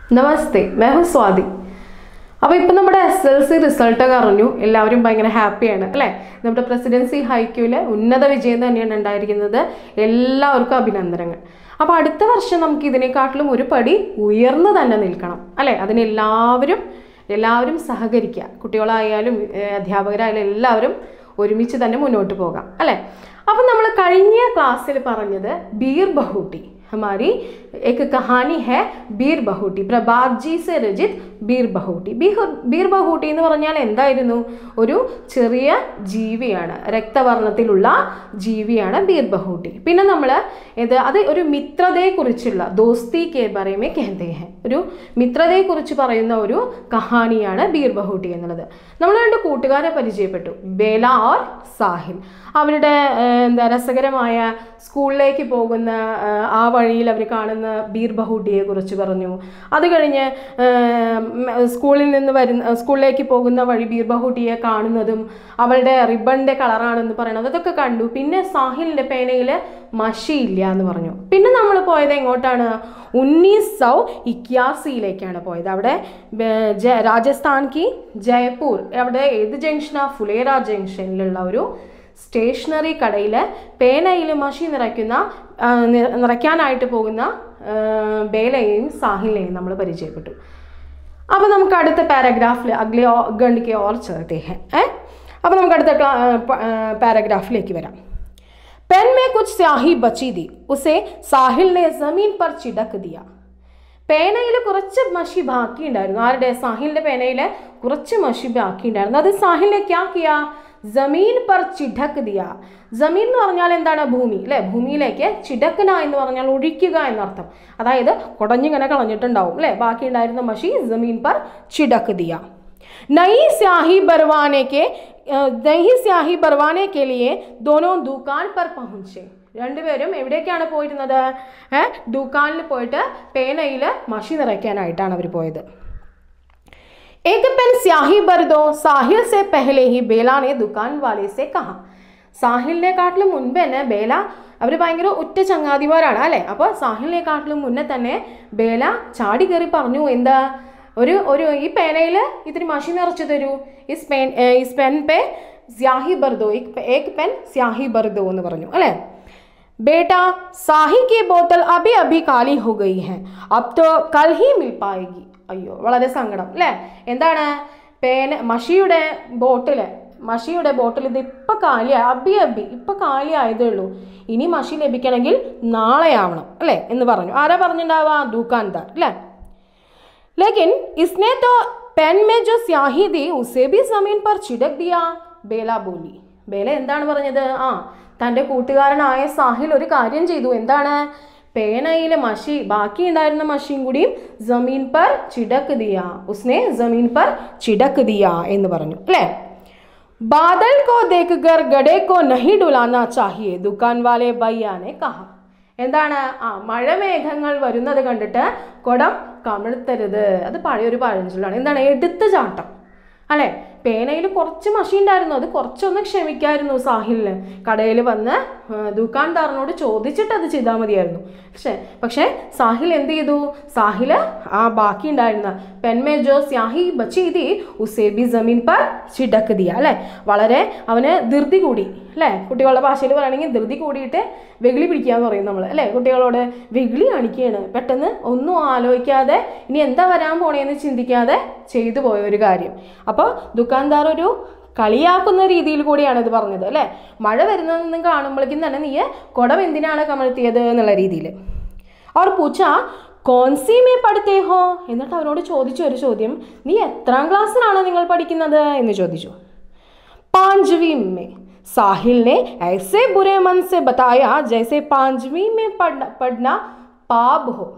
നമസ്തേ मैं हूं स्वाതി അപ്പോൾ ഇപ്പോൾ നമ്മുടെ SLC റിസൾട്ട് ഒക്കെ അറിഞ്ഞു എല്ലാവരും ഭയങ്കര ഹാപ്പിയാണ് അല്ലേ നമ്മുടെ പ്രസിഡൻസി ഹൈക്യൂലെ ഉന്നത വിജയം തന്നെയാണ് ഉണ്ടായിരിക്കുന്നത് എല്ലാവർക്കും അഭിനന്ദനങ്ങൾ അപ്പോൾ അടുത്ത വർഷം നമുക്ക് ഇതിനെക്കാട്ടിലും ഒരു പടി ഉയർന്നു തന്നെ നിൽക്കണം അല്ലേ അതിന് എല്ലാവരും സഹകരിക്കുക കുട്ടികളായാലും അധ്യാപകരായാലും എല്ലാവരും ഒരുമിച്ച് തന്നെ മുന്നോട്ട് പോകാം അല്ലേ അപ്പോൾ നമ്മൾ കഴിഞ്ഞ ക്ലാസ്സിൽ പറഞ്ഞത് ബീർ ബഹൂട്ടി हमारी एक कहानी है बीर बहुटी प्रभात जी से रचित बीर बहुटी बीर बहुटी എന്ന് പറഞ്ഞാൽ എന്തായിരുന്നു ഒരു ചെറിയ ജീവിയാണ് രക്തവർണ്ണത്തിലുള്ള ജീവിയാണ് ബീർ ബഹൂട്ടി പിന്നെ നമ്മൾ അത് ഒരു മിത്രതയെക്കുറിച്ചുള്ള ദോസ്തി കെ ബാരെ മേ कहते हैं ഒരു മിത്രതയെക്കുറിച്ച് പറയുന്ന ഒരു കഹാനിയാണ് ബീർ ബഹൂട്ടി എന്നുള്ളത് നമ്മൾ രണ്ട് കൂട്ടുകാരെ പരിചയപ്പെട്ടു ബേല और സാഹിൽ അവരുടെ എന്താ രസകരമായ സ്കൂളിലേക്ക് പോകുന്ന ആ വഴിയിൽ അവർ കാണുന്ന ബീർ ബഹൂട്ടിയെ കുറിച്ച് പറഞ്ഞു അത് കഴിഞ്ഞ് സ്കൂളിൽ നിന്ന് സ്കൂളിലേക്ക് പോകുന്ന വഴി ബീർ ബഹൂട്ടിയെ കാണുന്നതും അവളുടെ റിബണിൻ്റെ കളറാണെന്ന് പറയുന്നത് അതൊക്കെ കണ്ടു പിന്നെ സാഹിലിൻ്റെ പേനയിൽ മഷിയില്ല എന്ന് പറഞ്ഞു പിന്നെ നമ്മൾ പോയത് എങ്ങോട്ടാണ് 1981 പോയത് അവിടെ രാജസ്ഥാൻ കി ജയ്പൂർ അവിടെ ഏത് ജംഗ്ഷനാണ് ഫുലേറ ജംഗ്ഷനിലുള്ള ഒരു സ്റ്റേഷനറി കടയിൽ പേനയിൽ മഷി നിറയ്ക്കാനായിട്ട് പോകുന്ന ബേലയെയും സാഹിലിനെയും നമ്മൾ പരിചയപ്പെട്ടു അപ്പോൾ നമുക്ക് അടുത്ത പാരഗ്രാഫിൽ അഗ്ലേ ഗണ്ഡ് ഓർ ചേർത്തേ ഹെ അപ്പോൾ നമുക്ക് അടുത്ത പാരഗ്രാഫിലേക്ക് വരാം पेन में कुछ स्याही बची थी उसे साहिल ने जमीन पर छिड़क दिया പേനയിൽ കുറച്ച് മഷി ബാക്കി ഉണ്ടായിരുന്നു ആരുടെ സാഹിലിന്റെ പേനയിൽ കുറച്ച് മഷി ബാക്കി ഉണ്ടായിരുന്നു അത് സാഹിലിനെ ക്യാ കിയാ ജമീൻ പർ ചിഡക് ദിയ ജമീൻ എന്ന് പറഞ്ഞാൽ എന്താണ് ഭൂമി അല്ലേ ഭൂമിയിലേക്ക് ചിഡക്കന എന്ന് പറഞ്ഞാൽ ഒഴിക്കുക എന്നർത്ഥം അതായത് കുടഞ്ഞിങ്ങനെ കളഞ്ഞിട്ടുണ്ടാവും അല്ലേ ബാക്കി ഉണ്ടായിരുന്ന മഷി ജമീൻ പർ ചിഡക് ദിയ नई स्याही भरवाने के लिए दोनों दुकान पर पहुंचे രണ്ടുപേരും എവിടേക്കാണ് പോയിരുന്നത് ദുക്കാനിൽ പോയിട്ട് പേനയിൽ മഷി നിറയ്ക്കാനായിട്ടാണ് അവർ പോയത് एक पेन स्याही भर दो साहिल से पहले ही बेला ने दुकान वाले से कहा സാഹിലിനെക്കാട്ടിലും മുൻപ് തന്നെ ബേല അവർ ഭയങ്കര ഒറ്റ ചങ്ങാതിമാരാണ് അല്ലേ അപ്പോൾ സാഹിലിനെക്കാട്ടിലും മുന്നേ തന്നെ ബേല ചാടി കയറി പറഞ്ഞു എന്താ ഒരു ഈ പേനയിൽ ഇത്തിരി മഷി നിറച്ചു തരൂ ഇസ് പെൻ പേ സ്യാഹി ബർദോ एक पेन स्याही भर दो എന്ന് പറഞ്ഞു അല്ലേ बेटा साही की बोतल अभी अभी खाली हो गई है अब तो कल ही मिल पाएगी അയ്യോ വളരെ സങ്കടം അല്ലേ എന്താണ് മഷിയുടെ ബോട്ടിൽ ഇത് ഇപ്പം കാലിയായി ഇപ്പം കാലിയായതേ ഉള്ളൂ ഇനി മഷി ലഭിക്കണമെങ്കിൽ നാളെ ആവണം അല്ലേ എന്ന് പറഞ്ഞു ആരാ പറഞ്ഞിട്ടുണ്ടാവുക ദുക്കാൻദാർ അല്ലേ लेकिन इसने तो पेन में जो स्याही थी उसे भी जमीन पर छिड़क दिया बेला बोली बेला എന്താണ് പറഞ്ഞത് തൻ്റെ കൂട്ടുകാരനായ സാഹിൽ ഒരു കാര്യം ചെയ്തു എന്താണ് പേനയിൽ മഷി ബാക്കി ഉണ്ടായിരുന്ന മഷിയും കൂടിയും ജമീൻ പർ ചിടക് ദിയ ഉസ്നെ ജമീൻ പർ ചിടക് ദിയ എന്ന് പറഞ്ഞു അല്ലേ बादल को देखकर गधे को नहीं डुलाना चाहिए दुकान वाले भैया ने कहा എന്താണ് മഴമേഘങ്ങൾ വരുന്നത് കണ്ടിട്ട് കുടം കമിഴ്ത്തരുത് അത് പഴയൊരു പഴഞ്ചൊല്ലാണ് എന്താണ് എടുത്ത് ചാട്ടം അല്ലേ പേനയിൽ കുറച്ച് മഷി ഉണ്ടായിരുന്നു അത് കുറച്ചൊന്ന് ക്ഷമിക്കായിരുന്നു സാഹിലിന് കടയിൽ വന്ന് ദുക്കാൻദാറിനോട് ചോദിച്ചിട്ട് അത് ചെയ്താൽ മതിയായിരുന്നു പക്ഷേ സാഹിൽ എന്ത് ചെയ്തു സാഹിൽ ബാക്കി ഉണ്ടായിരുന്ന പെൻമേ ജോ സ്യാഹി ബച്ചി തീ ഉസേ ബി ജമീൻ പർ ചിടക് ദിയ അല്ലേ വളരെ അവന് ധൃതി കൂടി അല്ലേ കുട്ടികളുടെ ഭാഷയിൽ പറയുകയാണെങ്കിൽ ധൃതി കൂടിയിട്ട് വെകിളി പിടിക്കാന്ന് പറയും നമ്മൾ അല്ലേ കുട്ടികളോട് വെകിളി കാണിക്കുകയാണ് പെട്ടെന്ന് ഒന്നും ആലോചിക്കാതെ ഇനി എന്താ വരാൻ പോണേന്ന് ചിന്തിക്കാതെ ചെയ്തു പോയ ഒരു കാര്യം അപ്പോൾ ദുക്കാൻദാർ ഒരു കളിയാക്കുന്ന രീതിയിൽ കൂടിയാണ് ഇത് പറഞ്ഞത് അല്ലേ മഴ വരുന്നതെന്നും കാണുമ്പോഴേക്കും തന്നെ നീ കുടം എന്തിനാണ് കമഴ്ത്തിയത് എന്നുള്ള രീതിയിൽ അവർ പൂച്ച കോൺസി മേ പഠിത്തേ ഹോ എന്നിട്ട് അവനോട് ചോദിച്ച ഒരു ചോദ്യം നീ എത്രാം ക്ലാസ്സിലാണോ നിങ്ങൾ പഠിക്കുന്നത് എന്ന് ചോദിച്ചു 5वीं में साहिल ने ऐसे बुरे मन से बताया जैसे 5वीं में पढ़ना पाप हो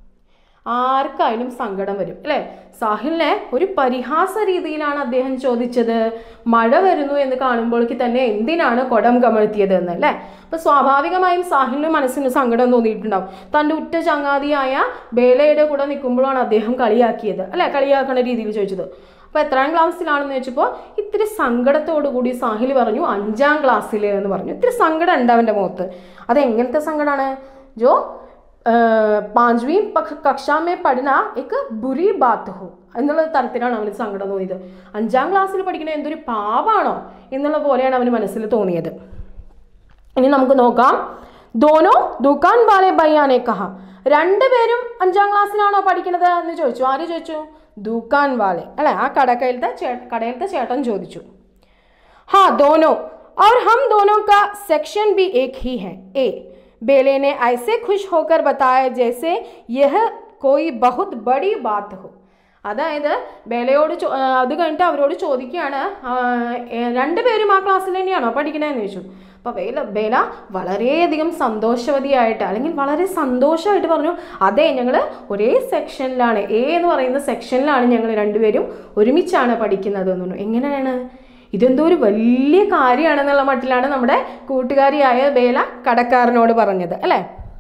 ആർക്കായാലും സങ്കടം വരും അല്ലേ സാഹിലിനെ ഒരു പരിഹാസ രീതിയിലാണ് അദ്ദേഹം ചോദിച്ചത് മഴ വരുന്നു എന്ന് കാണുമ്പോഴേക്ക് തന്നെ എന്തിനാണ് കുടം കമഴ്ത്തിയത് എന്ന് അല്ലേ അപ്പോൾ സ്വാഭാവികമായും സാഹിലിന് മനസ്സിന് സങ്കടം തോന്നിയിട്ടുണ്ടാവും തൻ്റെ ഉറ്റ ചങ്ങാതിയായ ബേലയുടെ കൂടെ നിൽക്കുമ്പോഴാണ് അദ്ദേഹം കളിയാക്കിയത് അല്ലേ കളിയാക്കണ രീതിയിൽ ചോദിച്ചത് അപ്പോൾ എത്രാം ക്ലാസ്സിലാണെന്ന് ചോദിച്ചപ്പോൾ ഇത്തിരി സങ്കടത്തോടു കൂടി സാഹിൽ പറഞ്ഞു 5ാം ക്ലാസ്സിൽ എന്ന് പറഞ്ഞു ഇത്തിരി സങ്കടം ഉണ്ട് അവൻ്റെ മുഖത്ത് അതെങ്ങനത്തെ സങ്കടമാണ് ജോ 5वीं कक्षा में पढ़ना एक बुरी बात हो എന്നുള്ള തരത്തിലാണ് അവന് സങ്കടം തോന്നിയത്. 5ാം ക്ലാസ്സിൽ പഠിക്കുന്ന എന്തൊരു പാവാണോ എന്നുള്ള പോലെയാണ് അവന് മനസ്സിൽ തോന്നിയത്. ഇനി നമുക്ക് നോക്കാം. ദോനോ ദുകാൻ വാലെ ഭയ്യാനെ കഹ, രണ്ടുപേരും 5ാം ക്ലാസ്സിലാണോ പഠിക്കുന്നത് എന്ന് ചോദിച്ചു. ആര് ചോദിച്ചു? ദുകാൻ വാലെ അല്ലെ, ആ കടയിലത്തെ ചേട്ടൻ ചോദിച്ചു. हाँ दोनों, और हम दोनों का सेक्शन भी एक ही है. ए बेले ने ऐसे खुश होकर बताया जैसे यह कोई बहुत बड़ी बात हो. അതായത് ബേലയോട് അത് കഴിഞ്ഞിട്ട് അവരോട് ചോദിക്കുകയാണ്, രണ്ടുപേരും ആ ക്ലാസ്സിൽ തന്നെയാണോ പഠിക്കണേന്ന് ചോദിച്ചു. അപ്പോൾ ബേല വളരെയധികം സന്തോഷവതിയായിട്ട് അല്ലെങ്കിൽ വളരെ സന്തോഷമായിട്ട് പറഞ്ഞു, അതെ ഞങ്ങൾ ഒരേ സെക്ഷനിലാണ്, എ എന്ന് പറയുന്ന സെക്ഷനിലാണ് ഞങ്ങൾ രണ്ടുപേരും ഒരുമിച്ചാണ് പഠിക്കുന്നത് എന്ന് പറഞ്ഞു. എങ്ങനെയാണ്? ഇതെന്തോ ഒരു വലിയ കാര്യമാണെന്നുള്ള മട്ടിലാണ് നമ്മുടെ കൂട്ടുകാരിയായ ബേല കടക്കാരനോട് പറഞ്ഞത് അല്ലേ.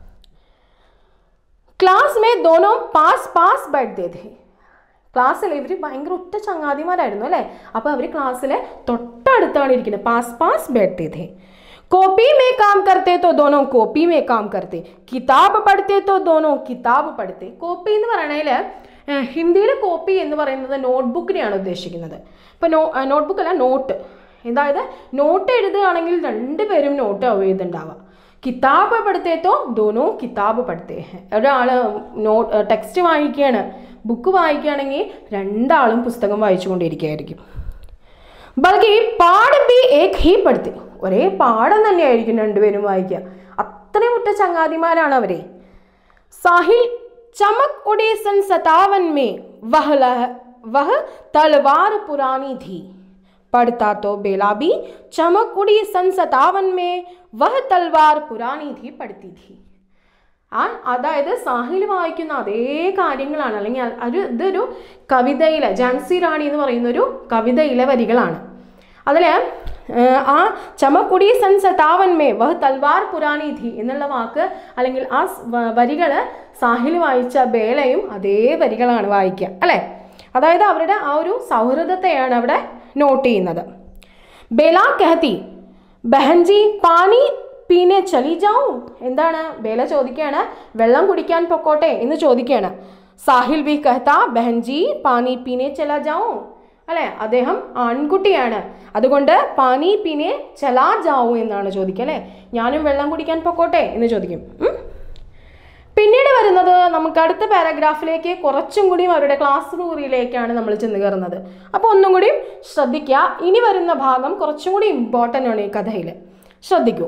ക്ലാസ് മേ ദോനോ പാസ് പാസ് ബൈഠ്തേ ഥേ, ക്ലാസ്സിൽ ഇവർ ഭയങ്കര ഒറ്റ ചങ്ങാതിമാരായിരുന്നു അല്ലേ. അപ്പോൾ അവർ ക്ലാസ്സിലെ തൊട്ടടുത്താണ് ഇരിക്കുന്നത്. പാസ് പാസ് ബൈഠ്തേ ഥേ. കോപ്പി മേ കാം കർത്തേ തോ ദോനോ കോപ്പി മേ കാം കർത്തേ, കിതാബ് പഠിത്തേ തോ ദോനോ കിതാബ് പഠിത്തേ. കോപ്പി എന്ന് പറയണതിൽ ഹിന്ദിയിൽ കോപ്പി എന്ന് പറയുന്നത് നോട്ട്ബുക്കിനെയാണ് ഉദ്ദേശിക്കുന്നത്. ഇപ്പോൾ നോട്ട്ബുക്ക് അല്ല, നോട്ട്. അതായത് നോട്ട് എഴുതുകയാണെങ്കിൽ രണ്ടുപേരും നോട്ട് എഴുതുന്നുണ്ടാവുക. കിതാബ് പഠിത്തേത്തോ ദോനോ കിതാബ് പഠിത്തേ. ഒരാൾ ടെക്സ്റ്റ് വായിക്കുകയാണ്, ബുക്ക് വായിക്കുകയാണെങ്കിൽ രണ്ടാളും പുസ്തകം വായിച്ചുകൊണ്ടിരിക്കുകയായിരിക്കും. ബൽക്കി പാഠം ബി ഏക് ഹി പഠിത്തേ, ഒരേ പാഠം തന്നെയായിരിക്കും രണ്ടുപേരും വായിക്കുക. അത്രയും ഒറ്റ ചങ്ങാതിമാരാണ് അവരെ. സാഹിൽ चमक उड़े सन 57 में वह तलवार पुरानी थी. पढ़ता तो बेला भी चमक उड़ी सन 57 में वह तलवार पुरानी थी पढ़ती थी. അതായത് സാഹിൽ വായിക്കുന്ന അതേ കാര്യങ്ങളാണ്, അല്ലെങ്കിൽ ഇതൊരു കവിതയിലെ ഝാൻസി റാണി എന്ന് പറയുന്നൊരു കവിതയിലെ വരികളാണ്. അതിൽ ആ ചമക്കുടി സൻ 57 മേ വഹ് തൽവാർ പുരാനി ഥി എന്നുള്ള വാക്ക് അല്ലെങ്കിൽ ആ വരികൾ സാഹിൽ വായിച്ച ബേലയും അതേ വരികളാണ് വായിക്കുക അല്ലേ. അതായത് അവരുടെ ആ ഒരു സൗഹൃദത്തെയാണ് അവിടെ നോട്ട് ചെയ്യുന്നത്. ബേല കഹത്തി ബഹൻജി പാനി പീനെ ചലി ജാവും. എന്താണ്? ബേല ചോദിക്കുകയാണ്, വെള്ളം കുടിക്കാൻ പൊക്കോട്ടെ എന്ന് ചോദിക്കുകയാണ്. സാഹിൽ ബി കഹത്ത ബഹൻജി പാനി പീനെ ചലാ ജാവും അല്ലേ. അദ്ദേഹം ആൺകുട്ടിയാണ്, അതുകൊണ്ട് പാനി പീനെ ചലാ ജാവൂ എന്നാണ് ചോദിക്കുക അല്ലേ. ഞാനും വെള്ളം കുടിക്കാൻ പൊക്കോട്ടെ എന്ന് ചോദിക്കും. പിന്നീട് വരുന്നത് നമുക്ക് അടുത്ത പാരഗ്രാഫിലേക്ക് കുറച്ചും കൂടി അവരുടെ ക്ലാസ് മുറിയിലേക്കാണ് നമ്മൾ ചെന്ന് കയറുന്നത്. അപ്പോൾ ഒന്നും കൂടി ശ്രദ്ധിക്കുക. ഇനി വരുന്ന ഭാഗം കുറച്ചും കൂടി ഇമ്പോർട്ടൻ്റ് ആണ് ഈ കഥയിൽ. ശ്രദ്ധിക്കൂ.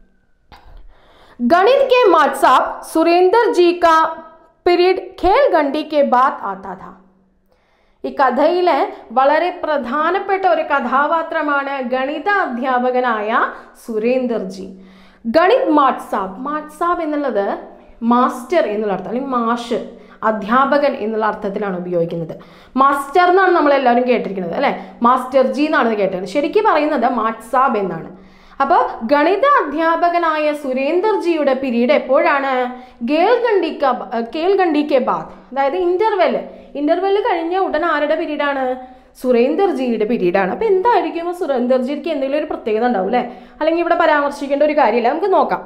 गणित के मास्टर साहब सुरेंद्र जी का पीरियड खेल गंडी के बाद आता था. ഈ കഥയിലെ വളരെ പ്രധാനപ്പെട്ട ഒരു കഥാപാത്രമാണ് ഗണിത അധ്യാപകനായ സുരേന്ദർജി. ഗണിത് മാട്സാബ് എന്നുള്ളത് മാസ്റ്റർ എന്നുള്ള അർത്ഥം, അല്ലെങ്കിൽ മാഷ്, അധ്യാപകൻ എന്നുള്ള അർത്ഥത്തിലാണ് ഉപയോഗിക്കുന്നത്. മാസ്റ്റർ എന്നാണ് നമ്മളെല്ലാവരും കേട്ടിരിക്കുന്നത് അല്ലേ. മാസ്റ്റർ ജി എന്നാണ് കേട്ടത്. ശരിക്കും പറയുന്നത് മാട്സാബ് എന്നാണ്. അപ്പോൾ ഗണിത അധ്യാപകനായ സുരേന്ദർജിയുടെ പീരീഡ് എപ്പോഴാണ്? കേൽഗണ്ടി കെ ബാദ്, അതായത് ഇന്റർവെല് കഴിഞ്ഞ ഉടൻ ആരുടെ പീരീഡാണ്? സുരേന്ദർജിയുടെ പീരീഡാണ്. അപ്പോൾ എന്തായിരിക്കും സുരേന്ദർജിക്ക് എന്തെങ്കിലും ഒരു പ്രത്യേകത ഉണ്ടാവും അല്ലേ, അല്ലെങ്കിൽ ഇവിടെ പരാമർശിക്കേണ്ട ഒരു കാര്യമില്ല. നമുക്ക് നോക്കാം.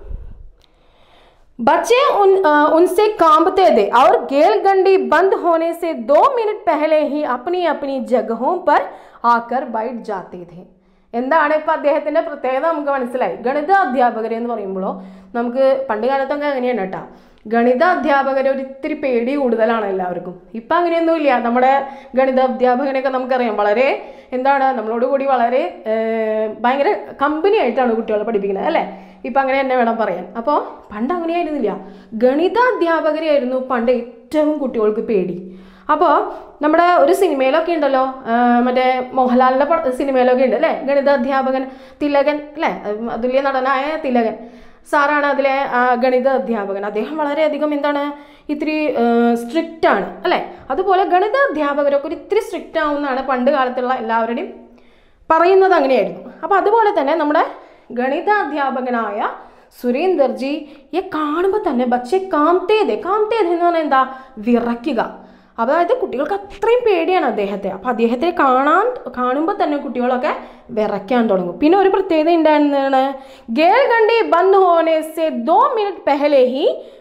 बच्चे उनसे कांपते थे और गेलगंडी बंद होने से 2 मिनट पहले ही अपनी अपनी जगहों पर आकर बैठ जाते थे. എന്താണ് ഇപ്പം അദ്ദേഹത്തിൻ്റെ പ്രത്യേകത നമുക്ക് മനസ്സിലായി. ഗണിത അധ്യാപകർ എന്ന് പറയുമ്പോഴോ നമുക്ക് പണ്ട് കാലത്തൊക്കെ അങ്ങനെയാണ് കേട്ടോ. ഗണിത അധ്യാപകർ ഒരിത്തിരി പേടി കൂടുതലാണ് എല്ലാവർക്കും. ഇപ്പം അങ്ങനെയൊന്നുമില്ല. നമ്മുടെ ഗണിത അധ്യാപകനെയൊക്കെ നമുക്കറിയാം, വളരെ നമ്മളോട് കൂടി വളരെ ഭയങ്കര കമ്പനി ആയിട്ടാണ് കുട്ടികളെ പഠിപ്പിക്കുന്നത് അല്ലേ. ഇപ്പം അങ്ങനെ തന്നെ വേണം പറയാൻ. അപ്പോൾ പണ്ട് അങ്ങനെയായിരുന്നില്ല. ഗണിത അധ്യാപകരെയായിരുന്നു പണ്ട് ഏറ്റവും കുട്ടികൾക്ക് പേടി. അപ്പോൾ നമ്മുടെ ഒരു സിനിമയിലൊക്കെ ഉണ്ടല്ലോ, മറ്റേ മോഹൻലാലിൻ്റെ സിനിമയിലൊക്കെ ഉണ്ട് അല്ലേ, ഗണിത അധ്യാപകൻ തിലകൻ അല്ലേ, അതുല്യ നടനായ തിലകൻ സാറാണ് അതിലെ ഗണിത അധ്യാപകൻ. അദ്ദേഹം വളരെയധികം ഇത്തിരി സ്ട്രിക്റ്റ് ആണ് അല്ലേ. അതുപോലെ ഗണിത അധ്യാപകരൊക്കെ ഒരു ഇത്തിരി സ്ട്രിക്റ്റ് ആവുമെന്നാണ് പണ്ട് കാലത്തുള്ള എല്ലാവരുടെയും പറയുന്നത്. അങ്ങനെയായിരുന്നു. അപ്പോൾ അതുപോലെ തന്നെ നമ്മുടെ ഗണിത അധ്യാപകനായ സുരേന്ദർജിയെ കാണുമ്പോൾ തന്നെ ബച്ചെ കാംതേദ് എന്ന് പറഞ്ഞാൽ എന്താ? വിറയ്ക്കുക. അതായത് കുട്ടികൾക്ക് അത്രയും പേടിയാണ് അദ്ദേഹത്തെ. അപ്പോൾ അദ്ദേഹത്തെ കാണുമ്പോൾ തന്നെ കുട്ടികളൊക്കെ വിറയ്ക്കാൻ തുടങ്ങും. പിന്നെ ഒരു പ്രത്യേകത ഉണ്ടായിരുന്നതാണ്, ഗേൽഗണ്ടി ബന്ദ് ഹോനെ സെ 2 മിനിറ്റ് പെഹലെ ഹി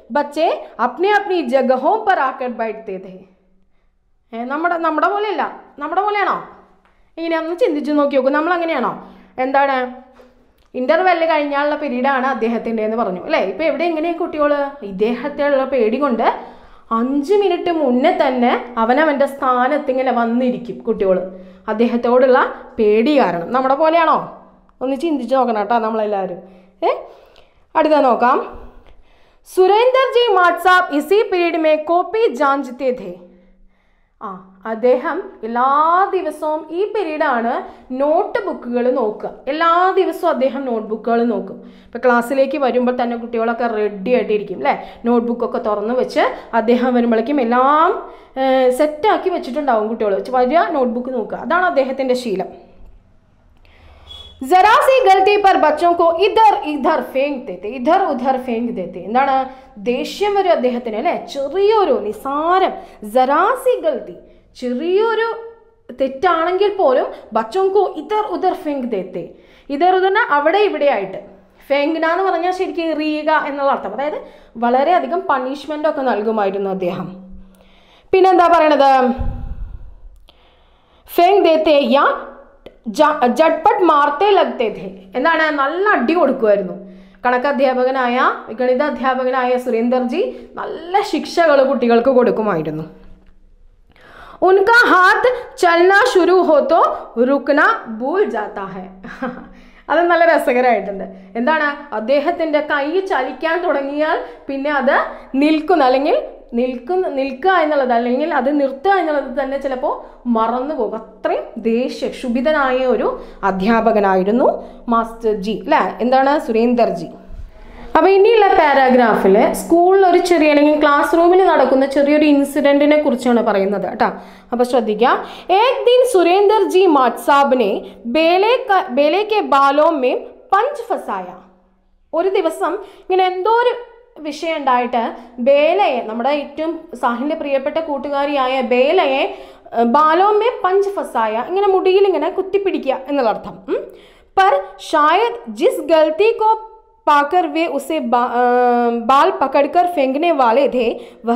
बच्चे अपने अपनी जगहों पर आकर बैठते थे. നമ്മുടെ പോലെയല്ല. നമ്മുടെ പോലെയാണോ? ഇങ്ങനെയൊന്ന് ചിന്തിച്ചു നോക്കി നോക്കൂ. നമ്മൾ അങ്ങനെയാണോ? എന്താണ്, ഇന്റർവെല്ല് കഴിഞ്ഞാലുള്ള പീരീഡാണ് അദ്ദേഹത്തിൻ്റെ എന്ന് പറഞ്ഞു അല്ലേ. ഇപ്പം എവിടെ എങ്ങനെയാണ് കുട്ടികൾ ഇദ്ദേഹത്തിലുള്ള പേടി കൊണ്ട് 5 മിനിറ്റ് മുന്നേ തന്നെ അവനവൻ്റെ സ്ഥാനത്ത് ഇങ്ങനെ വന്നിരിക്കും കുട്ടികൾ, അദ്ദേഹത്തോടുള്ള പേടി കാരണം. നമ്മുടെ പോലെയാണോ? ഒന്ന് ചിന്തിച്ച് നോക്കണം കേട്ടോ നമ്മളെല്ലാവരും. അടുത്ത നോക്കാം. സുരേന്ദർ ജി മാട്ട് സാബ് ഇസി പീരീഡ് മേ കോപ്പി ജാഞ്ചത്തെ ഥേ. അദ്ദേഹം എല്ലാ ദിവസവും ഈ പീരീഡാണ് നോട്ട് ബുക്കുകൾ നോക്കുക. എല്ലാ ദിവസവും അദ്ദേഹം നോട്ട് ബുക്കുകൾ നോക്കും. ഇപ്പോൾ ക്ലാസ്സിലേക്ക് വരുമ്പോൾ തന്നെ കുട്ടികളൊക്കെ റെഡി ആയിട്ടിരിക്കും അല്ലേ. നോട്ട് ബുക്കൊക്കെ തുറന്ന് വെച്ച് അദ്ദേഹം വരുമ്പോഴേക്കും എല്ലാം സെറ്റാക്കി വെച്ചിട്ടുണ്ടാവും കുട്ടികൾ. വരിക നോട്ട് ബുക്ക് നോക്കുക. അതാണ് അദ്ദേഹത്തിൻ്റെ ശീലം. जरा सी गलती पर बच्चों को इधर इधर फेंक देते, इधर उधर फेंक देते. എന്താണ്, ദേഷ്യം വരും അദ്ദേഹത്തിന് അല്ലേ. ചെറിയൊരു നിസാരം ജറാസി ഗൽത്തി, ചെറിയൊരു തെറ്റാണെങ്കിൽ പോലും ബച്ചോं को इधर उधर फेंक देते. ഇതർ ഉദർ അവിടെ ഇവിടെ ആയിട്ട്. ഫെങ്ന എന്ന് പറഞ്ഞാൽ ശരിക്കും എറിയുക എന്നുള്ള അർത്ഥം. അതായത് വളരെയധികം പണിഷ്മെൻ്റ് ഒക്കെ നൽകുമായിരുന്നു അദ്ദേഹം. പിന്നെന്താ പറയണത്, ഫെങ് ദേത്തെ യാ ജട്പട്ട് മാർത്തേ ലഗ്തേ ഥേ. എന്താണ്, നല്ല അടി കൊടുക്കുമായിരുന്നു. കണക്കധ്യാപകനായ ഗണിത അധ്യാപകനായ സുരേന്ദർജി നല്ല ശിക്ഷകൾ കുട്ടികൾക്ക് കൊടുക്കുമായിരുന്നു. ഉൻകാ ഹാത്ത് ചലന ശുരു ഹോ തോ റുക്ന ഭൂൽ ജാതാ ഹൈ. അത് നല്ല രസകരമായിട്ടുണ്ട്. എന്താണ്, അദ്ദേഹത്തിൻ്റെ കൈ ചലിക്കാൻ തുടങ്ങിയാൽ പിന്നെ അത് നിൽക്കുന്ന അല്ലെങ്കിൽ നിൽക്കുക എന്നുള്ളത് അല്ലെങ്കിൽ അത് നിർത്തുക എന്നുള്ളത് തന്നെ ചിലപ്പോൾ മറന്നു പോകും. അത്രയും ക്ഷുഭിതനായ ഒരു അധ്യാപകനായിരുന്നു മാസ്റ്റർ ജി അല്ലേ. എന്താണ്, സുരേന്ദർജി. അപ്പോൾ ഇനിയുള്ള പാരാഗ്രാഫിൽ സ്കൂളിൽ ഒരു ചെറിയ അല്ലെങ്കിൽ ക്ലാസ് റൂമിൽ നടക്കുന്ന ചെറിയൊരു ഇൻസിഡൻറ്റിനെ കുറിച്ചാണ് പറയുന്നത് കേട്ടോ. അപ്പോൾ ശ്രദ്ധിക്കുക. ഏക് ദിൻ സുരേന്ദർ ജി മാട്ട് സാബിനെ ബേലെ കെ ബാലോ മേ പഞ്ച് ഫസായ. ഒരു ദിവസം ഇങ്ങനെ എന്തോ ഒരു വിഷയം ഉണ്ടായിട്ട് ബേലയെ, നമ്മുടെ ഏറ്റവും സാഹിലിൻ്റെ പ്രിയപ്പെട്ട കൂട്ടുകാരിയായ ബേലയെ ബാലോമേ പഞ്ച് ഫസായ, ഇങ്ങനെ മുടിയിൽ ഇങ്ങനെ കുത്തിപ്പിടിക്കുക എന്നുള്ള അർത്ഥം. पर शायद जिस गलती को पाकर वे उसे बाल पकड़कर फेंकने वाले थे वह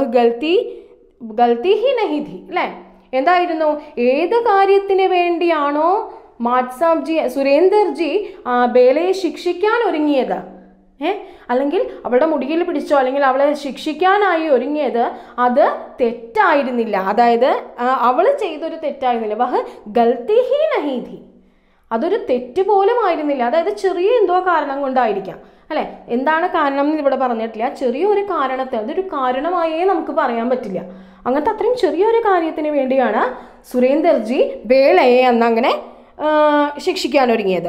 गलती ही नहीं थी അല്ലേ. എന്തായിരുന്നു, ഏത് കാര്യത്തിന് വേണ്ടിയാണോ മാട്ട് സാബ് ജി സുരേന്ദർ ജി ബേലയെ ശിക്ഷിക്കാൻ ഒരുങ്ങിയത്, അല്ലെങ്കിൽ അവളുടെ മുടിയിൽ പിടിച്ചോ അല്ലെങ്കിൽ അവളെ ശിക്ഷിക്കാനായി ഒരുങ്ങിയത്, അത് തെറ്റായിരുന്നില്ല. അതായത് അവൾ ചെയ്തൊരു തെറ്റായിരുന്നില്ല. വഹ് ഗൽത്തി ഹി നഹി ഥി, അതൊരു തെറ്റ് പോലും ആയിരുന്നില്ല. അതായത് ചെറിയ എന്തോ കാരണം കൊണ്ടായിരിക്കാം അല്ലേ. എന്താണ് കാരണം എന്ന് ഇവിടെ പറഞ്ഞിട്ടില്ല. ചെറിയൊരു കാരണത്തെ, അതൊരു കാരണമായേ നമുക്ക് പറയാൻ പറ്റില്ല. അങ്ങനത്തെ അത്രയും ചെറിയൊരു കാര്യത്തിന് വേണ്ടിയാണ് സുരേന്ദർജി ബേലയെ അന്നങ്ങനെ ശിക്ഷിക്കാൻ ഒരുങ്ങിയത്.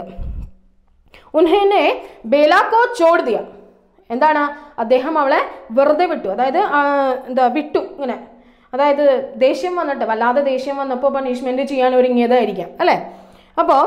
ഉൻഹേനെ ബേലാക്കോ ചോട് ദിയ. എന്താണ്, അദ്ദേഹം അവളെ വെറുതെ വിട്ടു. അതായത് വിട്ടു ഇങ്ങനെ. അതായത് ദേഷ്യം വന്നിട്ട്, വല്ലാതെ ദേഷ്യം വന്നപ്പോൾ പണിഷ്മെൻറ്റ് ചെയ്യാൻ ഒരുങ്ങിയതായിരിക്കാം അല്ലേ. അപ്പോൾ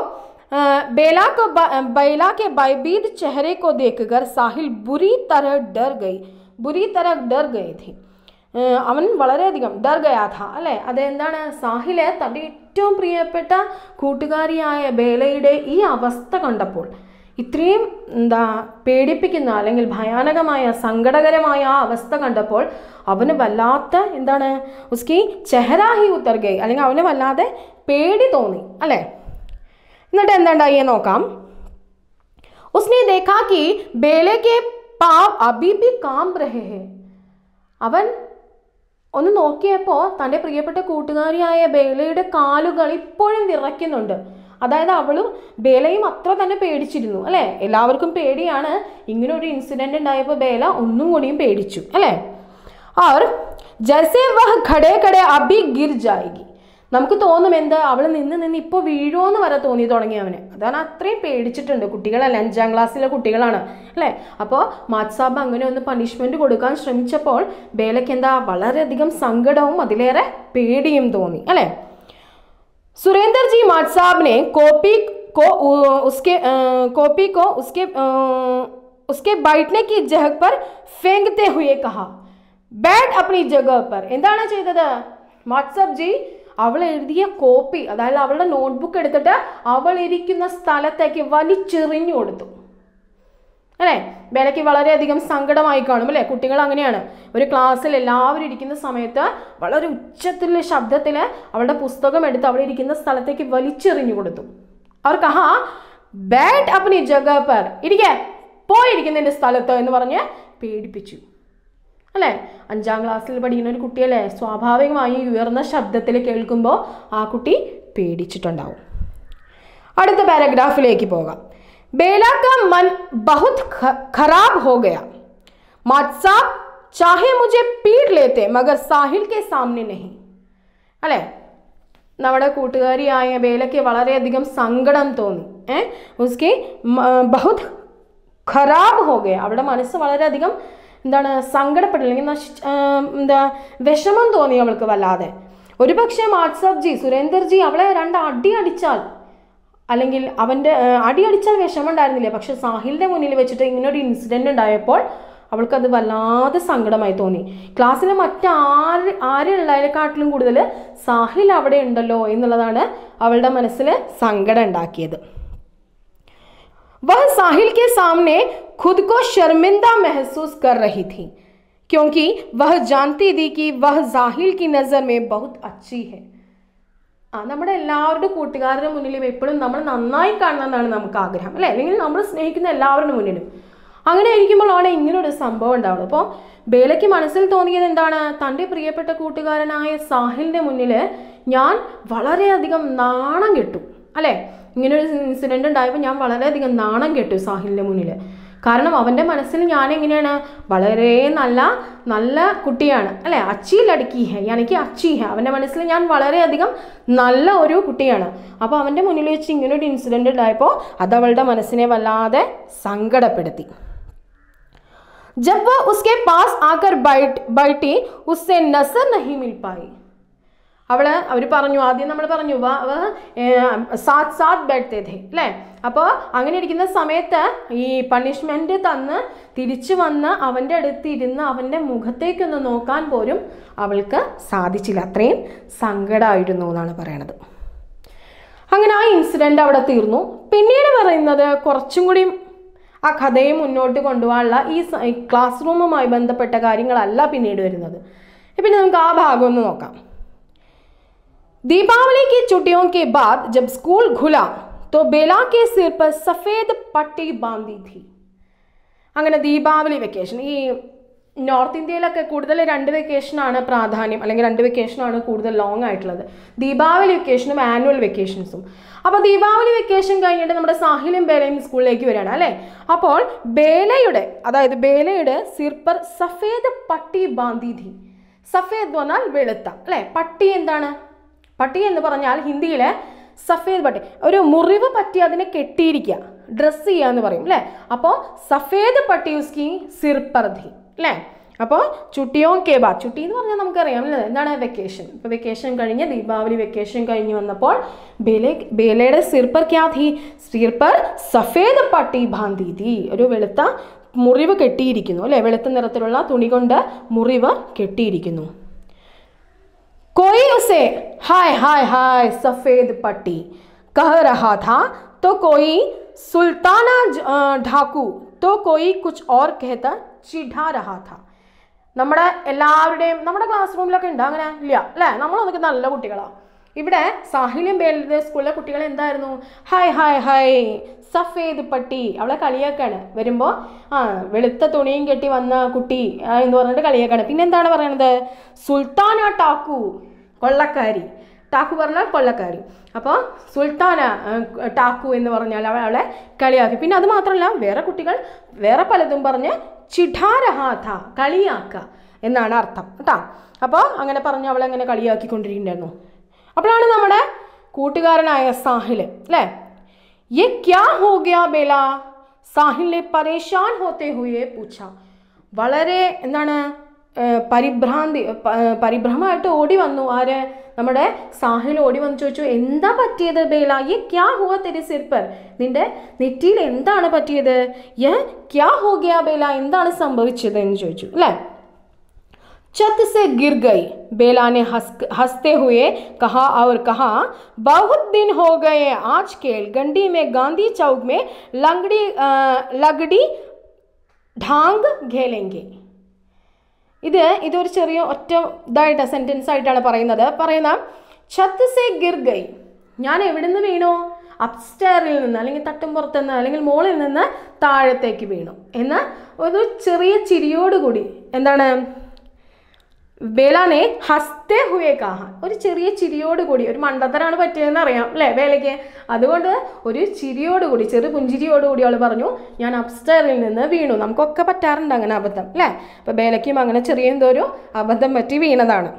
बेला के भयभीत चेहरे को देखकर साहिल बुरी तरह डर गए थे. അവൻ വളരെയധികം ഡർ ഗയാ ഥ അല്ലേ. അതെന്താണ്, സാഹില് തൻ്റെ ഏറ്റവും പ്രിയപ്പെട്ട കൂട്ടുകാരിയായ ബേലയുടെ ഈ അവസ്ഥ കണ്ടപ്പോൾ, ഇത്രയും പേടിപ്പിക്കുന്ന അല്ലെങ്കിൽ ഭയാനകമായ സങ്കടകരമായ ആ അവസ്ഥ കണ്ടപ്പോൾ അവന് വല്ലാത്ത എന്താണ്, ഉസ്കി ചെഹരാ ഹി ഉത്തർ ഗൈ, അല്ലെങ്കിൽ അവന് വല്ലാതെ പേടി തോന്നി അല്ലേ. എന്നിട്ട് എന്താണ്ടായി നോക്കാം. ഉസ്നെ ദേഖാ കി ബേലെ കെ പാവ് അബി ബി കാം രഹേ ഹേ. അവൻ ഒന്ന് നോക്കിയപ്പോൾ തൻ്റെ പ്രിയപ്പെട്ട കൂട്ടുകാരിയായ ബേലയുടെ കാലുകൾ ഇപ്പോഴും വിറയ്ക്കുന്നുണ്ട്. അതായത് അവളും ബേലയും അത്ര തന്നെ പേടിച്ചിരുന്നു അല്ലേ. എല്ലാവർക്കും പേടിയാണ്. ഇങ്ങനെ ഒരു ഇൻസിഡൻറ്റ് ഉണ്ടായപ്പോൾ ബേല ഒന്നും കൂടിയും പേടിച്ചു അല്ലേ. और जैसे वह खड़े खड़े अभी गिर जाएगी. നമുക്ക് തോന്നും എന്ത്, അവൾ നിന്ന് ഇപ്പോൾ വീഴുമെന്ന് വരെ തോന്നി തുടങ്ങി അവന്. അതാണ്, അത്രയും പേടിച്ചിട്ടുണ്ട്. കുട്ടികളല്ല, 5ാം ക്ലാസ്സിലെ കുട്ടികളാണ് അല്ലേ. അപ്പോൾ മാട്ട് സാബ് അങ്ങനെ ഒന്ന് പണിഷ്മെൻറ്റ് കൊടുക്കാൻ ശ്രമിച്ചപ്പോൾ ബേലയ്ക്ക് എന്താ, വളരെയധികം സങ്കടവും അതിലേറെ പേടിയും തോന്നി അല്ലേ. सुरेंद्र जी माट साहब ने कॉपी को उसके बैठने की जगह पर फेंकते हुए कहा, बैठ अपनी जगह पर. എന്താണ് ചെയ്തത്, മാട്ട് സാബ് ജി അവൾ എഴുതിയ കോപ്പി, അതായത് അവളുടെ നോട്ട്ബുക്ക് എടുത്തിട്ട് അവൾ ഇരിക്കുന്ന സ്ഥലത്തേക്ക് വലിച്ചെറിഞ്ഞു കൊടുത്തു അല്ലേ? ബേലയ്ക്ക് വളരെയധികം സങ്കടമായി കാണും അല്ലേ? കുട്ടികൾ അങ്ങനെയാണ്. ഒരു ക്ലാസ്സിൽ എല്ലാവരും ഇരിക്കുന്ന സമയത്ത് വളരെ ഉച്ചത്തിലുള്ള ശബ്ദത്തിൽ അവളുടെ പുസ്തകം എടുത്ത് അവിടെ ഇരിക്കുന്ന സ്ഥലത്തേക്ക് വലിച്ചെറിഞ്ഞു കൊടുത്തു. അവർ കഹാ ബാറ്റ് അപ്നി ജഗ പർ, ഇരിക്കേ, പോയിരിക്കുന്നതിൻ്റെ സ്ഥലത്ത് എന്ന് പറഞ്ഞ് പേടിപ്പിച്ചു അല്ലേ? 5ാം ക്ലാസ്സിൽ പഠിക്കുന്ന ഒരു കുട്ടിയല്ലേ, സ്വാഭാവികമായി ഉയർന്ന ശബ്ദത്തിൽ കേൾക്കുമ്പോൾ ആ കുട്ടി പേടിച്ചിട്ടുണ്ടാവും. അടുത്ത പാരഗ്രാഫിലേക്ക് പോകാം. बेला का मन बहुत खराब हो गया. माट साहब चाहे मुझे पीट लेते मगर साहिल के सामने नहीं. അല്ലേ? നമ്മുടെ കൂട്ടുകാരിയായ ബേലയ്ക്ക് വളരെയധികം സങ്കടം തോന്നി. ഉസ്കി ബഹുത് ഖരാബ് ഹോ ഗയ, അവളുടെ മനസ്സ് വളരെയധികം എന്താണ് സങ്കടപ്പെട്ടു, അല്ലെങ്കിൽ എന്താ വിഷമം തോന്നി അവൾക്ക് വല്ലാതെ. ഒരു പക്ഷേ മാട്സാബ് ജി, സുരേന്ദർജി അവളെ 2 അടി അടിച്ചാൽ, അല്ലെങ്കിൽ അവൻ്റെ അടി അടിച്ചാൽ വിഷമം ഉണ്ടായിരുന്നില്ല. പക്ഷെ സാഹിലിൻ്റെ മുന്നിൽ വെച്ചിട്ട് ഇങ്ങനൊരു ഇൻസിഡൻറ്റ് ഉണ്ടായപ്പോൾ അവൾക്കത് വല്ലാതെ സങ്കടമായി തോന്നി. ക്ലാസ്സിലെ ആരുള്ളതിനെക്കാട്ടിലും കൂടുതൽ സാഹിൽ അവിടെ ഉണ്ടല്ലോ എന്നുള്ളതാണ് അവളുടെ മനസ്സിൽ സങ്കടം ഉണ്ടാക്കിയത്. वह साहिल के सामने खुद को शर्मिंदा महसूस कर रही थी क्योंकि वह जानती थी कि वह साहिल की नज़र में बहुत अच्छी है. നമ്മുടെ എല്ലാവരുടെ കൂട്ടുകാരുടെ മുന്നിലും എപ്പോഴും നമ്മൾ നന്നായി കാണണമെന്നാണ് നമുക്ക് ആഗ്രഹം അല്ലേ? അല്ലെങ്കിൽ നമ്മൾ സ്നേഹിക്കുന്ന എല്ലാവരുടെ മുന്നിലും. അങ്ങനെ ഇരിക്കുമ്പോഴാണ് ഇങ്ങനൊരു സംഭവം ഉണ്ടാവുന്നത്. അപ്പോൾ ബേലയ്ക്ക് മനസ്സിൽ തോന്നിയത് എന്താണ്? തൻ്റെ പ്രിയപ്പെട്ട കൂട്ടുകാരനായ സാഹിലിൻ്റെ മുന്നിൽ ഞാൻ വളരെയധികം നാണം കെട്ടു അല്ലേ? ഇങ്ങനൊരു ഇൻസിഡൻറ്റ് ഉണ്ടായപ്പോൾ ഞാൻ വളരെയധികം നാണം കെട്ടു സാഹിലിൻ്റെ മുന്നിൽ. കാരണം അവൻ്റെ മനസ്സിൽ ഞാൻ എങ്ങനെയാണ്, വളരെ നല്ല കുട്ടിയാണ് അല്ലേ? അച്ചി ലടുക്കി ഹെ, എനിക്ക് അച്ചി ഹെ, അവൻ്റെ മനസ്സിൽ ഞാൻ വളരെയധികം നല്ല ഒരു കുട്ടിയാണ്. അപ്പോൾ അവൻ്റെ മുന്നിൽ വെച്ച് ഇങ്ങനൊരു ഇൻസിഡൻറ്റ് ഉണ്ടായപ്പോൾ അത് അവളുടെ മനസ്സിനെ വല്ലാതെ സങ്കടപ്പെടുത്തി. जब वह उसके पास आकर बैठी उससे नजर नहीं मिल पाई. അവർ പറഞ്ഞു, ആദ്യം നമ്മൾ പറഞ്ഞു സാത്ത് സാത്ത് ബെഡ്തേ ഥേ അല്ലേ? അപ്പോൾ അങ്ങനെ ഇരിക്കുന്ന സമയത്ത് ഈ പണിഷ്മെൻറ്റ് തന്ന് തിരിച്ചു വന്ന് അവൻ്റെ അടുത്ത് ഇരുന്ന് അവൻ്റെ മുഖത്തേക്കൊന്ന് നോക്കാൻ പോലും അവൾക്ക് സാധിച്ചില്ല. അത്രയും സങ്കടമായിരുന്നു എന്നാണ് പറയണത്. അങ്ങനെ ആ ഇൻസിഡൻറ്റ് അവിടെ തീർന്നു. പിന്നീട് പറയുന്നത് കുറച്ചും കൂടി ആ കഥയെ മുന്നോട്ട് കൊണ്ടുപോകാനുള്ള ഈ ക്ലാസ് റൂമുമായി ബന്ധപ്പെട്ട കാര്യങ്ങളല്ല പിന്നീട് വരുന്നത്. പിന്നെ നമുക്ക് ആ ഭാഗം ഒന്ന് നോക്കാം. दीपावली की छुट्टियों के बाद जब स्कूल खुला तो बेला के सिर पर सफ़ेद पट्टी बांधी थी. അങ്ങനെ ദീപാവലി വെക്കേഷൻ, ഈ നോർത്ത് ഇന്ത്യയിലൊക്കെ കൂടുതൽ 2 വെക്കേഷനാണ് പ്രാധാന്യം, അല്ലെങ്കിൽ 2 വെക്കേഷനാണ് കൂടുതൽ ലോങ് ആയിട്ടുള്ളത്. ദീപാവലി വെക്കേഷനും ആനുവൽ വെക്കേഷൻസും. അപ്പോൾ ദീപാവലി വെക്കേഷൻ കഴിഞ്ഞിട്ട് നമ്മുടെ സാഹിലും ബേലയും സ്കൂളിലേക്ക് വരികയാണ് അല്ലേ? അപ്പോൾ ബേലയുടെ സിർ പർ സഫേദ് പട്ടി ബാന്തി ഥി. സഫേദ് എന്ന് പറഞ്ഞാൽ വെളുത്ത അല്ലേ? പട്ടി എന്താണ്? പട്ടി എന്ന് പറഞ്ഞാൽ ഹിന്ദിയിൽ സഫേദ് പട്ടി, ഒരു മുറിവ് പറ്റി അതിനെ കെട്ടിയിരിക്കുക, ഡ്രസ്സ് ചെയ്യുക എന്ന് പറയും അല്ലേ? അപ്പോൾ സഫേദ് പട്ടി ഉസ്കി സിർ പർ ഥി അല്ലേ? അപ്പോൾ ചുട്ടിയോ കെ ബാദ്, ചുട്ടി എന്ന് പറഞ്ഞാൽ നമുക്കറിയാം അല്ലേ എന്താണ്? വെക്കേഷൻ. ഇപ്പോൾ വെക്കേഷൻ കഴിഞ്ഞ് ദീപാവലി വെക്കേഷൻ കഴിഞ്ഞ് വന്നപ്പോൾ ബേലയുടെ സിർ പർ ക്യാ ഥി? സിർ പർ സഫേദ് പട്ടി ബാന്ധി ഥി. ഒരു വെളുത്ത മുറിവ് കെട്ടിയിരിക്കുന്നു അല്ലേ? വെളുത്ത നിറത്തിലുള്ള തുണി കൊണ്ട് മുറിവ് കെട്ടിയിരിക്കുന്നു. कोई उसे हाय हाय हाय सफ़ेद पट्टी कह रहा था तो कोई सुल्ताना ढाकू तो कोई कुछ और कहता चिढ़ा रहा था. നമ്മുടെ എല്ലാവരുടെയും നമ്മുടെ ക്ലാസ് റൂമിലൊക്കെ ഉണ്ട് അങ്ങനെ ഇല്ല അല്ലേ? നമ്മളൊക്കെ നല്ല കുട്ടികളാണ്. ഇവിടെ സാഹിലും ബേലയുടെ സ്കൂളിലെ കുട്ടികൾ എന്തായിരുന്നു? ഹായ് ഹായ് ഹായ് സഫേദ് പട്ടി, അവളെ കളിയാക്കാണ്. വരുമ്പോൾ വെളുത്ത തുണിയും കെട്ടി വന്ന കുട്ടി എന്ന് പറഞ്ഞിട്ട് കളിയാക്കാണ്. പിന്നെ എന്താണ് പറയണത്? സുൽത്താന ടാക്കു, കൊള്ളക്കാരി. ടാക്കു പറഞ്ഞാൽ കൊള്ളക്കാരി. അപ്പോൾ സുൽത്താന ടാക്കു എന്ന് പറഞ്ഞാൽ അവളെ കളിയാക്കി. പിന്നെ അത് മാത്രമല്ല, വേറെ കുട്ടികൾ വേറെ പലതും പറഞ്ഞ് ചിഠാരഹാഥ, കളിയാക്കുക എന്നാണ് അർത്ഥം കേട്ടോ. അപ്പോൾ അങ്ങനെ പറഞ്ഞ് അവളെ അങ്ങനെ കളിയാക്കിക്കൊണ്ടിരിക്കുന്നുണ്ടായിരുന്നു. അപ്പോഴാണ് നമ്മുടെ കൂട്ടുകാരനായ സാഹിൽ അല്ലേ, യെ ക്യാ ഹോ ഗയാ ബേല, സാഹിലിനെ പരേഷാൻ ഹോത്തെ ഹുയെ പൂച്ച. വളരെ എന്താണ് പരിഭ്രമമായിട്ട് ഓടി വന്നു. ആര്? നമ്മുടെ സാഹിൽ ഓടി വന്ന് ചോദിച്ചു, എന്താ പറ്റിയത് ബേല? യെ ക്യാ ഹുവ തെരെ സിർ പർ, നിന്റെ നെറ്റിയിൽ എന്താണ് പറ്റിയത്? യെ ക്യാ ഹോ ഗയാ ബേല, എന്താണ് സംഭവിച്ചത് എന്ന് ചോദിച്ചു അല്ലേ? छत से गिर गई, बेला ने हंसते हुए कहा और कहा बहुत दिन हो गए आज खेल गंडी में गांधी चौक में लगड़ी ढांग घेलेंगे. ഇതൊരു ചെറിയ ഒറ്റ ഇതായിട്ട് സെൻറ്റൻസ് ആയിട്ടാണ് പറയുന്ന ഛത്ത് സേ ഗിർ ഗൈ, ഞാൻ എവിടെ നിന്ന് വീണു? അപ്സ്റ്റെയറിൽ നിന്ന് അല്ലെങ്കിൽ തട്ടുംപുറത്തുനിന്ന് അല്ലെങ്കിൽ മുകളിൽ നിന്ന് താഴത്തേക്ക് വീണു എന്ന് ഒരു ചെറിയ ചിരിയോടുകൂടി എന്താണ് ബേലാനെ ഹസ്തേ ഹുവേ കാഹ, ഒരു ചെറിയ ചിരിയോടുകൂടി, ഒരു മണ്ടത്തരാണ് പറ്റിയതെന്ന് അറിയാം അല്ലേ ബേലയ്ക്ക്, അതുകൊണ്ട് ഒരു ചിരിയോടുകൂടി ചെറു പുഞ്ചിരിയോടുകൂടി അവൾ പറഞ്ഞു ഞാൻ അപ്സ്റ്റെയറിൽ നിന്ന് വീണു. നമുക്കൊക്കെ പറ്റാറുണ്ട് അങ്ങനെ അബദ്ധം അല്ലേ. അപ്പോൾ ബേലയ്ക്കും അങ്ങനെ ചെറിയ എന്തോ ഒരു അബദ്ധം പറ്റി വീണതാണ്.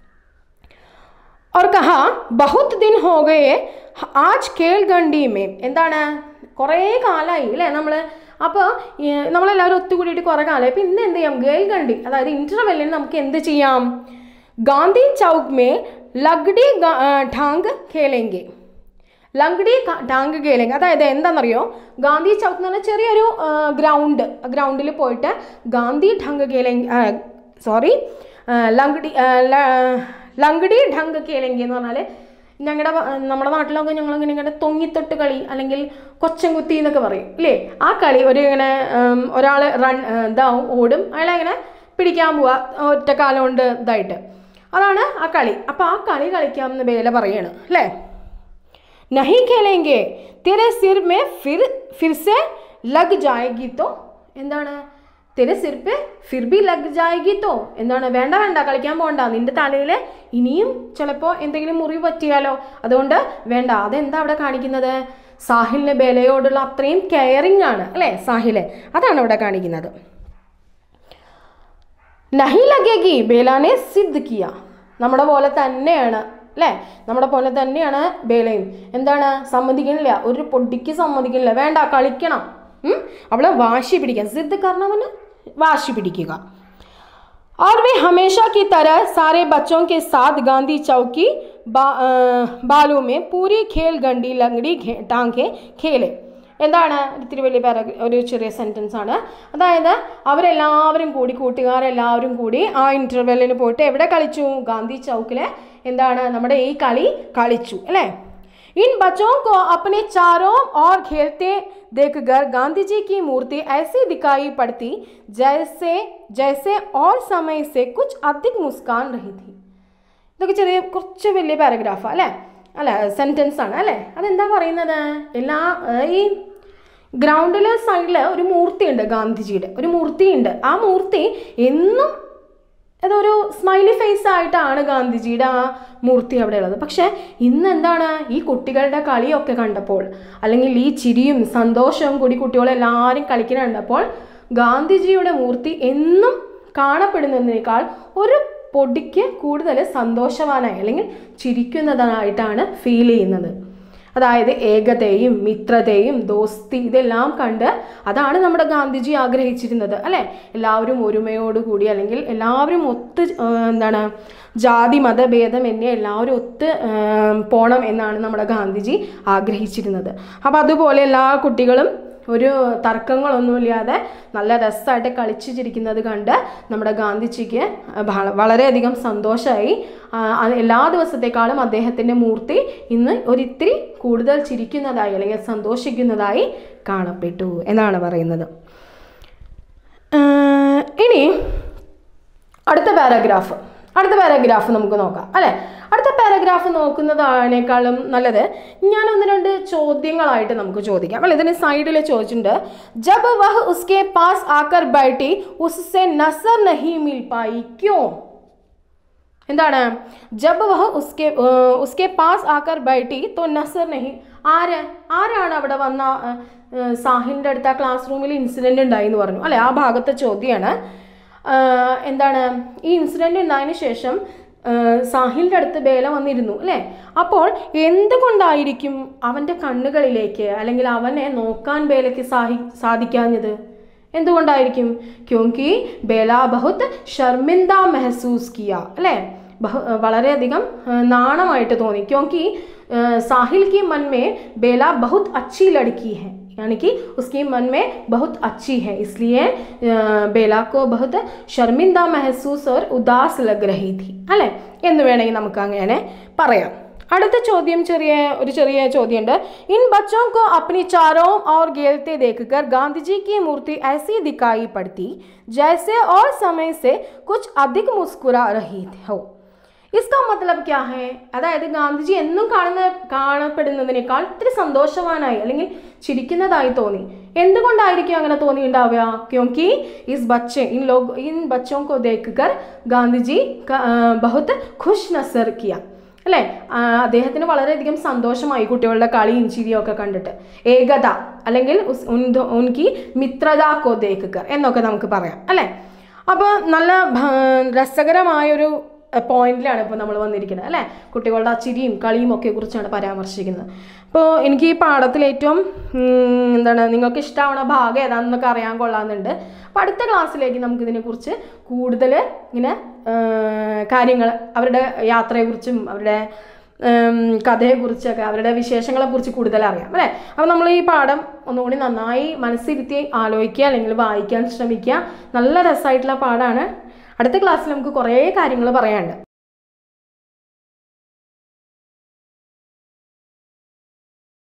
और कहा बहुत दिन हो गए आज खेलगंडी में, എന്താണ് കുറേ കാലമായി അല്ലേ അപ്പോൾ നമ്മളെല്ലാവരും ഒത്തുകൂടിയിട്ട് കുറേ കാലമായി. അപ്പോൾ ഇന്ന് എന്ത് ചെയ്യാം? ഗേൽഗണ്ടി, അതായത് ഇൻ്റർവെല്ലിന് നമുക്ക് എന്ത് ചെയ്യാം? ഗാന്ധി ചൗക്ക് മേ ലഗ്ഡി ഠാങ്ക് ഖേലെങ്കെ. ലഗ്ഡി ഠാങ്ക് ഖേലെങ്കെ അതായത് എന്താണെന്നറിയോ? ഗാന്ധി ചൗക്ക് എന്ന് പറഞ്ഞാൽ ചെറിയൊരു ഗ്രൗണ്ടിൽ പോയിട്ട് ഗാന്ധി ഠാങ്ക് ലങ്കടി ഢങ്ക് കേലെങ്കി എന്ന് പറഞ്ഞാൽ നമ്മുടെ നാട്ടിലൊക്കെ ഞങ്ങളിങ്ങനെ തൊങ്ങിത്തൊട്ട് കളി അല്ലെങ്കിൽ കൊച്ചൻകുത്തി എന്നൊക്കെ പറയും അല്ലേ. ആ കളി ഒരാൾ ഓടും, അയാളെ ഇങ്ങനെ പിടിക്കാൻ പോവുക ഒറ്റക്കാലം കൊണ്ട് ഇതായിട്ട്, അതാണ് ആ കളി. അപ്പോൾ ആ കളി കളിക്കാമെന്ന് ബേല പറയാണ് അല്ലേ. നഹി ഖേലെങ്കെ തെരെ സിർ മേ ഫിർ സെ ലഗ് ജായേഗി തോ, എന്താണ് തെരെ സിർ പേ ഫിർ ബി ലഗ് ജായേഗി തോ, എന്താണ് വേണ്ട കളിക്കാൻ പോകണ്ട, നിന്റെ തലയിൽ ഇനിയും ചിലപ്പോൾ എന്തെങ്കിലും മുറിവ് പറ്റിയാലോ, അതുകൊണ്ട് വേണ്ട. അതെന്താ അവിടെ കാണിക്കുന്നത്? സാഹിലിന് ബേലയോടുള്ള അത്രയും കെയറിങ് ആണ് അല്ലേ സാഹില്, അതാണ് അവിടെ കാണിക്കുന്നത്. നഹി ലഗേഗി ബേലാനെ സിദ്ധ് കിയ, നമ്മുടെ പോലെ തന്നെയാണ് അല്ലേ, നമ്മുടെ പോലെ തന്നെയാണ് ബേലയും. എന്താണ് സമ്മതിക്കണില്ല, ഒരു പൊടിക്ക് സമ്മതിക്കണില്ല, വേണ്ട കളിക്കണം. അവളെ വാശി പിടിക്കാൻ, സിദ്ധ് കാരണവന് वाशी पिടിക്കുക. और वे हमेशा की तरह सारे बच्चों के साथ गांधी चौक की बालों में पूरी खेल गंडी लंगड़ी टांगे खेले. എന്താണ് ഇത്തിരി വലിയ ഒരു ചെറിയ സെൻറ്റൻസ് ആണ്. അതായത് അവരെല്ലാവരും കൂടി, കൂട്ടുകാരെല്ലാവരും കൂടി ആ ഇൻ്റർവെല്ലിന് പോയിട്ട് എവിടെ കളിച്ചു? ഗാന്ധി ചൗക്കിൽ എന്താണ് നമ്മുടെ ഈ കളി കളിച്ചു അല്ലേ. इन बच्चों को अपने चारों ओर खेलते देखकर गांधी जी की मूर्ति ऐसी दिखाई पड़ती जैसे और समय से कुछ अधिक मुस्कान रही थी. ഇതൊക്കെ ചെറിയ കുറച്ച് വലിയ പാരഗ്രാഫാണ് അല്ലേ സെൻറ്റൻസ് ആണ് അല്ലേ. അതെന്താ പറയുന്നത്? ഈ ഗ്രൗണ്ടിലെ സൈഡിൽ ഒരു മൂർത്തിയുണ്ട്, ഗാന്ധിജിയുടെ ഒരു മൂർത്തിയുണ്ട്. ആ മൂർത്തി എന്നും അതൊരു സ്മൈലി ഫേസ് ആയിട്ടാണ് ഗാന്ധിജിയുടെ ആ മൂർത്തി അവിടെ ഉള്ളത്. പക്ഷേ ഇന്ന് എന്താണ്, ഈ കുട്ടികളുടെ കളിയൊക്കെ കണ്ടപ്പോൾ അല്ലെങ്കിൽ ഈ ചിരിയും സന്തോഷവും കൂടി കുട്ടികളെല്ലാവരും കളിക്കുന്ന കണ്ടപ്പോൾ ഗാന്ധിജിയുടെ മൂർത്തി എന്നും കാണപ്പെടുന്നതിനേക്കാൾ ഒരു പൊടിക്ക് കൂടുതൽ സന്തോഷവാനായി അല്ലെങ്കിൽ ചിരിക്കുന്നതായിട്ടാണ് ഫീൽ ചെയ്യുന്നത്. അതായത് ഏകതയും മിത്രതയും ദോസ്തി ഇതെല്ലാം കണ്ട് അതാണ് നമ്മുടെ ഗാന്ധിജി ആഗ്രഹിച്ചിരുന്നത് അല്ലേ. എല്ലാവരും ഒരുമയോടുകൂടി അല്ലെങ്കിൽ എല്ലാവരും ഒത്ത് എന്താണ് ജാതി മതഭേദം എന്നെ എല്ലാവരും ഒത്ത് പോകണം എന്നാണ് നമ്മുടെ ഗാന്ധിജി ആഗ്രഹിച്ചിരുന്നത്. അപ്പോൾ അതുപോലെ എല്ലാ കുട്ടികളും ഒരു തർക്കങ്ങളൊന്നുമില്ലാതെ നല്ല രസമായിട്ട് കളിച്ചു ചിരിക്കുന്നത് കണ്ട് നമ്മുടെ ഗാന്ധിജിക്ക് വളരെയധികം സന്തോഷമായി. എല്ലാ ദിവസത്തേക്കാളും അദ്ദേഹത്തിൻ്റെ മൂർത്തി ഇന്ന് ഒരിത്തിരി കൂടുതൽ ചിരിക്കുന്നതായി അല്ലെങ്കിൽ സന്തോഷിക്കുന്നതായി കാണപ്പെട്ടു എന്നാണ് പറയുന്നത്. ഇനി അടുത്ത പാരഗ്രാഫ് നമുക്ക് നോക്കാം അല്ലേ. അടുത്ത പാരഗ്രാഫ് നോക്കുന്നതിനേക്കാളും നല്ലത് ഞാൻ ഒന്ന് രണ്ട് ചോദ്യങ്ങളായിട്ട് നമുക്ക് ചോദിക്കാം അല്ലേ. ഇതിന് സൈഡിൽ ചോദിച്ചിട്ടുണ്ട്, ജബ് വഹ് ഉസ്കെ പാസ് ആക്കർ ബൈഠി ഉസ്സെ നസർ നഹീ മിൽ പായി ക്യോं. എന്താണ് ജബ് വഹ് ഉസ്കെ പാസ് ആക്കർ ബൈഠി തോ നസർ നഹീ, ആരാണ് അവിടെ വന്ന സാഹിലിൻ്റെ അടുത്ത് ആ ക്ലാസ് റൂമിൽ ഇൻസിഡൻറ്റ് ഉണ്ടായി എന്ന് പറഞ്ഞു അല്ലേ. ആ ഭാഗത്തെ ചോദ്യമാണ്. എന്താണ് ഈ ഇൻസിഡൻറ്റ് ഉണ്ടായതിനു ശേഷം സാഹിലിൻ്റെ അടുത്ത് ബേല വന്നിരുന്നു അല്ലേ. അപ്പോൾ എന്തുകൊണ്ടായിരിക്കും അവൻ്റെ കണ്ണുകളിലേക്ക് അല്ലെങ്കിൽ അവനെ നോക്കാൻ ബേലയ്ക്ക് സാധിക്കാഞ്ഞത്? എന്തുകൊണ്ടായിരിക്കും? ക്യോങ്കി ബേല ബഹുത് ഷർമിന്ദ മെഹസൂസ് കിയ അല്ലേ, വളരെയധികം നാണമായിട്ട് തോന്നി. ക്യോങ്കി സാഹിൽ की मन में बेला बहुत अच्छी लड़की है, यानी कि उसकी मन में बहुत अच्छी है, इसलिए बेला को बहुत शर्मिंदा महसूस और उदास लग रही थी അല്ലേ എന്ന് വേണമെങ്കിൽ നമുക്ക് അങ്ങനെ പറയാം അടുത്ത ചോദ്യം ചെറിയ ചോദ്യമുണ്ട്. इन बच्चों को अपनी चारों ओर खेलते देखकर गांधी जी की मूर्ति ऐसी दिखाई पड़ती जैसे और समय से कुछ अधिक मुस्कुरा रही हो. इसका मतलब क्या है? അതായത് ഗാന്ധിജി എന്നും കാണപ്പെടുന്നതിനേക്കാൾ ഇത്തിരി സന്തോഷവാനായി അല്ലെങ്കിൽ ചിരിക്കുന്നതായി തോന്നി. എന്തുകൊണ്ടായിരിക്കും അങ്ങനെ തോന്നിയിട്ടുണ്ടാവുക? क्योंकि इन बच्चों को देखकर गांधी जी बहुत खुश नजर किया. അല്ലേ? അദ്ദേഹത്തിന് വളരെയധികം സന്തോഷമായി കുട്ടികളുടെ കളിയും ചിരിയും ഒക്കെ കണ്ടിട്ട്. ഏകത അല്ലെങ്കിൽ ഉൻകി മിത്രത കോ ദേഖ്കർ എന്നൊക്കെ നമുക്ക് പറയാം അല്ലേ? അപ്പോൾ നല്ല രസകരമായൊരു പോയിന്റിലാണ് ഇപ്പോൾ നമ്മൾ വന്നിരിക്കുന്നത് അല്ലേ? കുട്ടികളുടെ ആ ചിരിയും കളിയും ഒക്കെ കുറിച്ചാണ് പരാമർശിക്കുന്നത്. അപ്പോൾ എനിക്ക് ഈ പാഠത്തിൽ ഏറ്റവും നിങ്ങൾക്ക് ഇഷ്ടമാവണ ഭാഗം ഏതാണെന്നൊക്കെ അറിയാൻ കൊള്ളാമെന്നുണ്ട്. അപ്പോൾ അടുത്ത ക്ലാസ്സിലേക്ക് നമുക്കിതിനെക്കുറിച്ച് കൂടുതൽ ഇങ്ങനെ കാര്യങ്ങൾ, അവരുടെ യാത്രയെക്കുറിച്ചും അവരുടെ കഥയെക്കുറിച്ചൊക്കെ അവരുടെ വിശേഷങ്ങളെക്കുറിച്ച് കൂടുതൽ അറിയാം അല്ലേ? അപ്പോൾ നമ്മൾ ഈ പാഠം ഒന്നുകൂടി നന്നായി മനസ്സിരുത്തി ആലോചിക്കുക അല്ലെങ്കിൽ വായിക്കാൻ ശ്രമിക്കുക. നല്ല രസമായിട്ടുള്ള പാഠമാണ്. അടുത്ത ക്ലാസ്സിൽ നമുക്ക് കുറേ കാര്യങ്ങൾ പറയാനുണ്ട്.